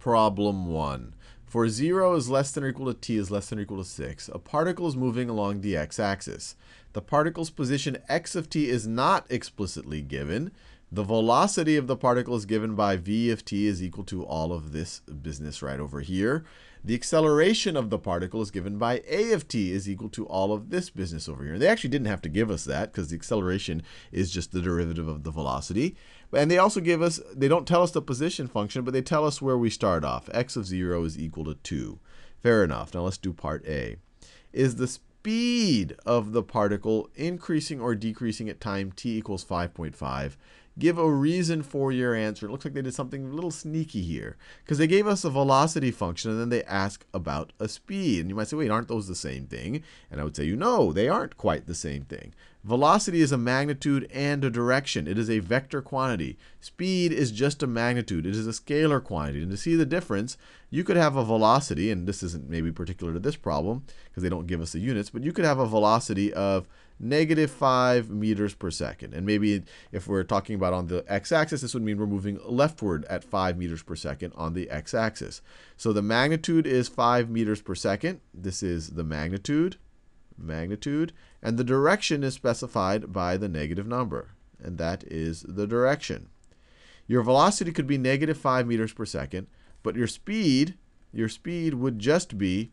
Problem 1. For 0 is less than or equal to t is less than or equal to 6, a particle is moving along the x-axis. The particle's position x of t is not explicitly given. The velocity of the particle is given by v of t is equal to all of this business right over here. The acceleration of the particle is given by a of t is equal to all of this business over here. They actually didn't have to give us that because the acceleration is just the derivative of the velocity. And they also give us, they don't tell us the position function, but they tell us where we start off. X of 0 is equal to 2. Fair enough. Now let's do part A. Is the speed of the particle increasing or decreasing at time t equals 5.5? Give a reason for your answer. It looks like they did something a little sneaky here because they gave us a velocity function and then they ask about a speed. And you might say, wait, aren't those the same thing? And I would say, no, they aren't quite the same thing. Velocity is a magnitude and a direction. It is a vector quantity. Speed is just a magnitude. It is a scalar quantity. And to see the difference, you could have a velocity, and this isn't maybe particular to this problem because they don't give us the units, but you could have a velocity of -5 meters per second. And maybe if we're talking about on the x-axis, this would mean we're moving leftward at 5 meters per second on the x-axis. So the magnitude is 5 meters per second. This is the magnitude, and the direction is specified by the negative number, and that is the direction. Your velocity could be -5 meters per second, but your speed would just be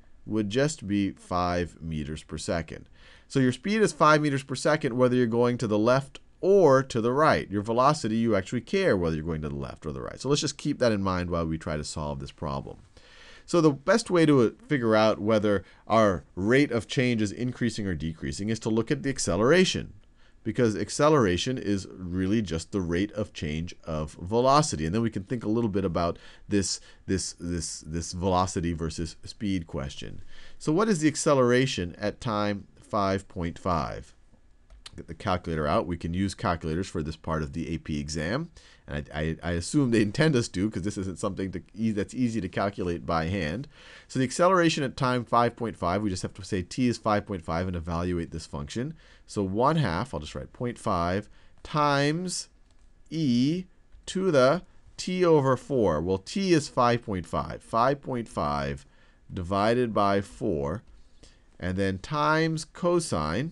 5 meters per second. So your speed is 5 meters per second whether you're going to the left or to the right. Your velocity, you actually care whether you're going to the left or the right. So let's just keep that in mind while we try to solve this problem. So the best way to figure out whether our rate of change is increasing or decreasing is to look at the acceleration, because acceleration is really just the rate of change of velocity. And then we can think a little bit about this velocity versus speed question. So what is the acceleration at time 5.5? Get the calculator out. We can use calculators for this part of the AP exam. And I assume they intend us to, because this isn't something that's easy to calculate by hand. So the acceleration at time 5.5, we just have to say t is 5.5 and evaluate this function. So 1/2, I'll just write 0.5 times e to the t over 4. Well, t is 5.5. 5.5 divided by 4. And then times cosine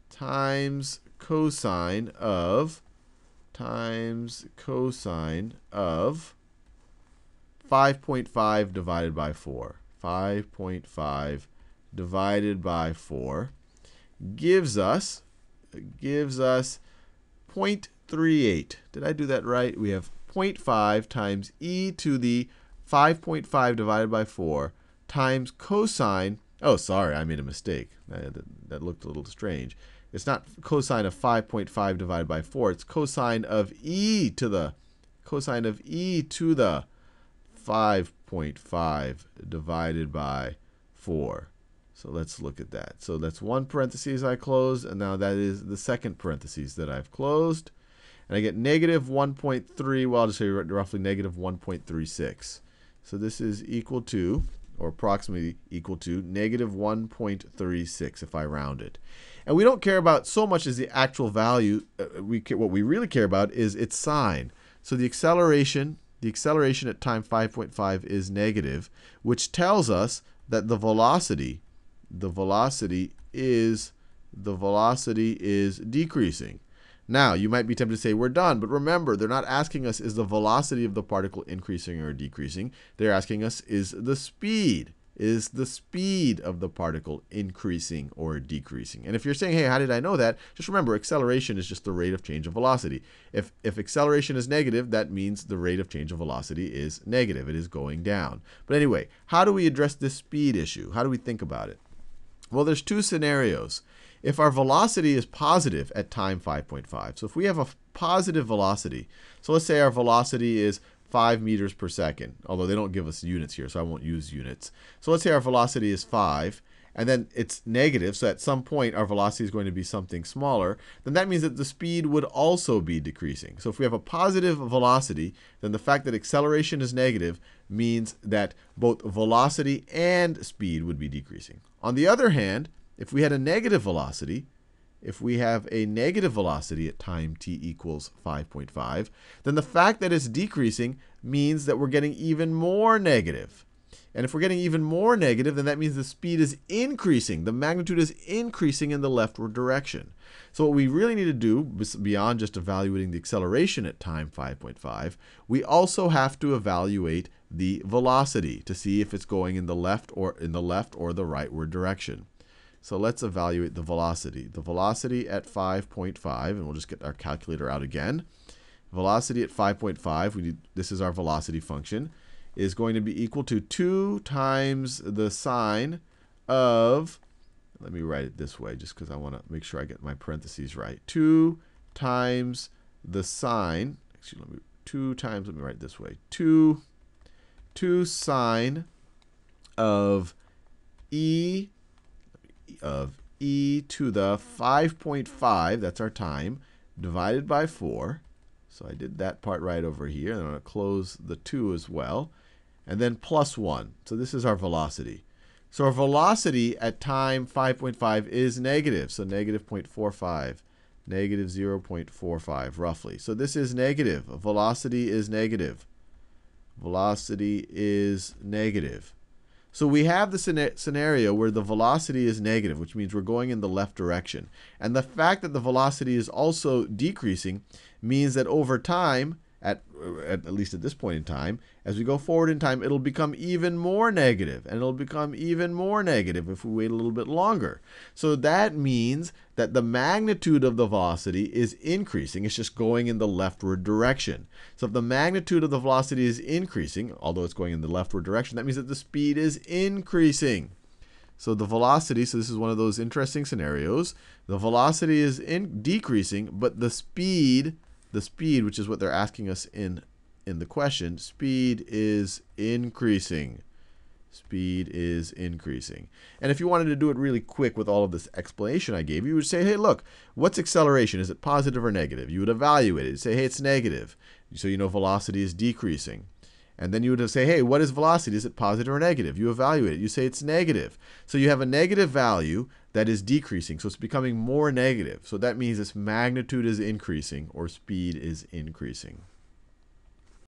of 5.5 divided by 4. 5.5 divided by 4 gives us 0.38. Did I do that right? We have 0.5 times e to the 5.5 divided by 4 times cosine. Oh, sorry, I made a mistake. That looked a little strange. It's not cosine of 5.5 divided by 4. It's cosine of e to the 5.5 divided by 4. So let's look at that. So that's one parenthesis I closed, and now that is the second parenthesis that I've closed. And I get -1.3, well, I'll just say roughly -1.36. So this is equal to, or approximately equal to, -1.36 if I round it. And we don't care about so much as the actual value. What we really care about is its sign. So the acceleration at time 5.5 is negative, which tells us that the velocity is decreasing. Now, you might be tempted to say, we're done. But remember, they're not asking us, is the velocity of the particle increasing or decreasing? They're asking us, is the speed of the particle increasing or decreasing? And if you're saying, hey, how did I know that? Just remember, acceleration is just the rate of change of velocity. If acceleration is negative, that means the rate of change of velocity is negative. It is going down. But anyway, how do we address this speed issue? How do we think about it? Well, there's two scenarios. If our velocity is positive at time 5.5, so if we have a positive velocity, so let's say our velocity is 5 meters per second, although they don't give us units here, so I won't use units. So let's say our velocity is 5, and then it's negative, so at some point our velocity is going to be something smaller, then that means that the speed would also be decreasing. So if we have a positive velocity, then the fact that acceleration is negative means that both velocity and speed would be decreasing. On the other hand, if we had a negative velocity, if we have a negative velocity at time t equals 5.5, then the fact that it's decreasing means that we're getting even more negative. And if we're getting even more negative, then that means the speed is increasing. The magnitude is increasing in the leftward direction. So what we really need to do, beyond just evaluating the acceleration at time 5.5, we also have to evaluate the velocity to see if it's going in the left or the rightward direction. So let's evaluate the velocity. The velocity at 5.5, and we'll just get our calculator out again. Velocity at 5.5, this is our velocity function, is going to be equal to 2 times the sine of, let me write it this way just because I want to make sure I get my parentheses right. 2 times the sine, let me write it this way. 2 sine of e to the 5.5, that's our time, divided by 4. So I did that part right over here. And I'm going to close the 2 as well. And then plus 1. So this is our velocity. So our velocity at time 5.5 is negative. So negative 0.45, negative 0.45 roughly. So this is negative. Velocity is negative. Velocity is negative. So we have the scenario where the velocity is negative, which means we're going in the left direction. And the fact that the velocity is also decreasing means that over time, at least at this point in time, as we go forward in time, it'll become even more negative. And it'll become even more negative if we wait a little bit longer. So that means that the magnitude of the velocity is increasing. It's just going in the leftward direction. So if the magnitude of the velocity is increasing, although it's going in the leftward direction, that means that the speed is increasing. So the velocity, so this is one of those interesting scenarios. The velocity is decreasing, but the speed, which is what they're asking us in the question, speed is increasing. Speed is increasing. And if you wanted to do it really quick with all of this explanation I gave you, you would say, hey, look, what's acceleration? Is it positive or negative? You would evaluate it. You'd say, hey, it's negative. So you know velocity is decreasing. And then you would say, hey, what is velocity? Is it positive or negative? You evaluate it. You say it's negative. So you have a negative value that is decreasing. So it's becoming more negative. So that means its magnitude is increasing or speed is increasing.